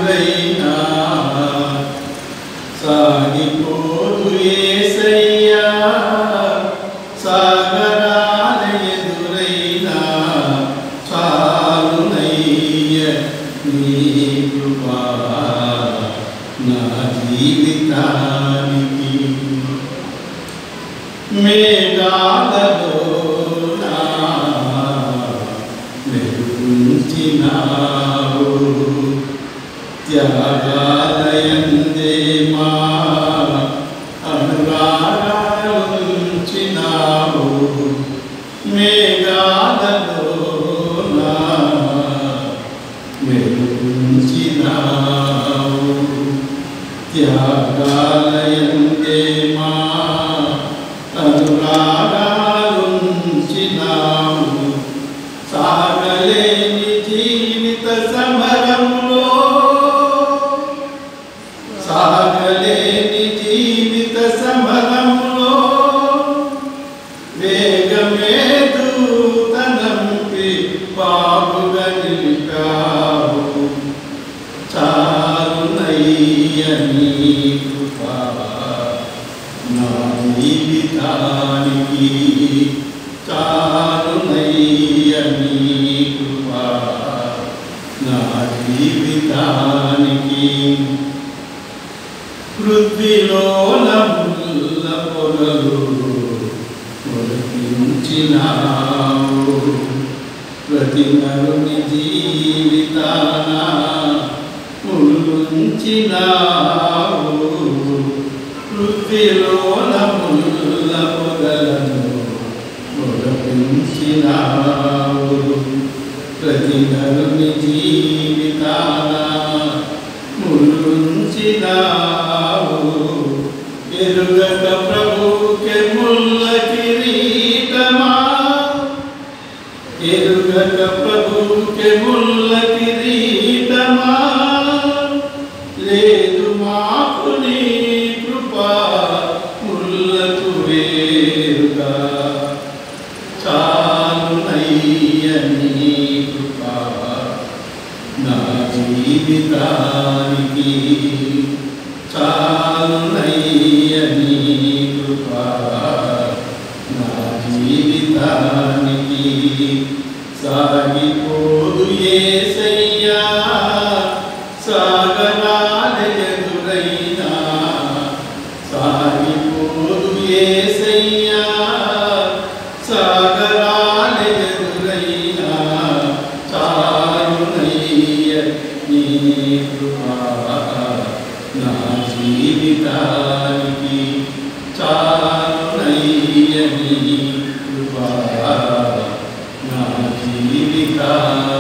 ఎదురైనా సాగిపోదు యేసయ్యా సాగరాల ఎదురైనా చాలునయ్య నీ కృపా నా జీవితానికి మేఘాలలో మెరుగుంచినావు త్యాగాలయందే మా అనురాగాలుంచినావు మేఘాలలో మెరుగుంచినావు త్యాగాలయందే మా అనురాగాలుంచినావు సాగలేని జీవిత సమరంలో సాగలేని జీవిత సమరంలో వేగమే దూతనంపి బాగుగా నిలిపావు చాలునయ్య నీ కృపా నా జీవితానికి చాలునయ్య నీ కృపా నా జీవితానికి పృథ్వీలోన ముల్ల పొదలు మొలిపించినావు ప్రతి నరుని జీవితాన ముల్లుంచినావు పృథ్వీలోన ముల్ల పొదలను మొలిపించినావు ప్రతి నరుని జీవితాన ముల్లుంచినావు ఎరుగక ప్రభుకే ముల్ల కిరీటమా ఎరుగక ప్రభుకే ముల్ల కిరీటమా లేదు మాకు నీ కృపా ముల్లకు వేరుగా చాలునయ్య నీ కృపా నా జీవితానికి చాలునయ్య నీ కృపా నా జీవితానికి సాగిపోదు యేసయ్యా సాగరాల ఎదురైనా సాగిపోదు యేసయ్యా సాగరాల ఎదురైనా చాలునయ్య నీ కృపా నా జీవితానికి చాలునయ్య నీ కృపా నా జీవితానికి